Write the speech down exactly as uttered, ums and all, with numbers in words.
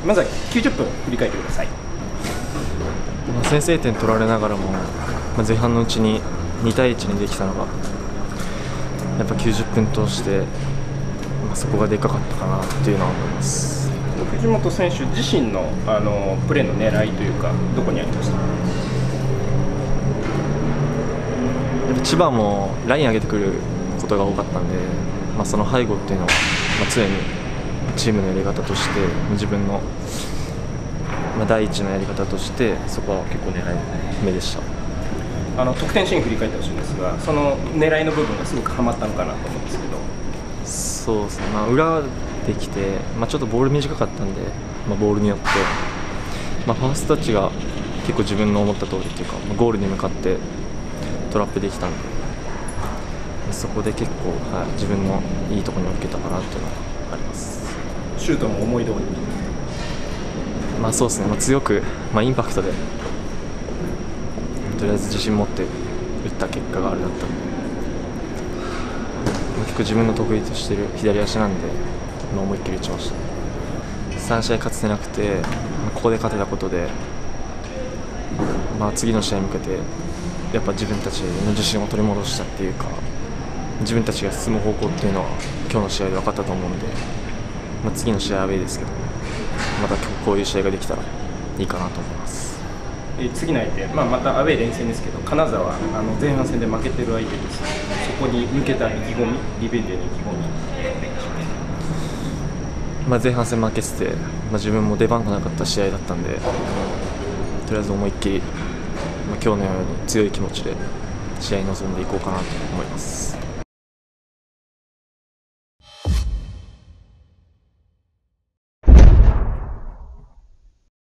まずはきゅうじゅっぷん振り返ってください。 まあ先制点取られながらも、まあ、前半のうちににたいいちにできたのがやっぱきゅうじゅっぷん通して、まあ、そこがでかかったかなっていうのは思います。 藤本選手自身の、あのプレーの狙いというか、どこにありました？ やっぱ千葉もライン上げてくることが多かったんで、まあ、その背後っていうのは、まあ、常にチームのやり方として自分の、まあ、第一のやり方としてそこは結構狙い目でした。 あの得点シーン振り返ってほしいんですが、その狙いの部分がすごくはまったのかなと思うんですけど。 そうですね、まあ、裏できて、まあ、ちょっとボール短かったんで、まあ、ボールによって、まあ、ファーストタッチが結構自分の思った通りっていうか、まあ、ゴールに向かってトラップできたんで、そこで結構、はい、自分のいいところに置けたかなっていうのはあります。 シュートも思い通りに、 まあ、そうですね、まあ、強く、まあ、インパクトでとりあえず自信持って打った結果があれだったんで、まあ、結構自分の得意としている左足なんで、まあ、思いっきり打ちました。さん試合勝ててなくて、ここで勝てたことで、まあ、次の試合に向けてやっぱ自分たちの自信を取り戻したっていうか、自分たちが進む方向っていうのは今日の試合で分かったと思うんで、まあ、次の試合はアウェーですけど、また今日こういう試合ができたらいいかなと思います。 え次の相手、まあ、またアウェー連戦ですけど、金沢、あの前半戦で負けてる相手です。そこに向けた意気込み、リベンジへの意気込み、お願いします。 まあ、前半戦負けてて、まあ、自分も出番がなかった試合だったんで、とりあえず思いっきり、まあ、今日のように強い気持ちで試合に臨んでいこうかなと思います。